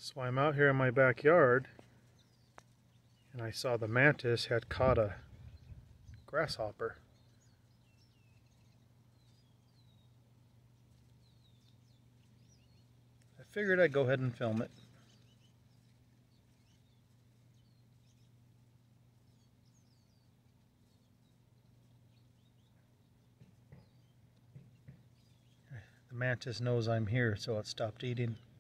So I'm out here in my backyard and I saw the mantis had caught a grasshopper. I figured I'd go ahead and film it. The mantis knows I'm here, so it stopped eating.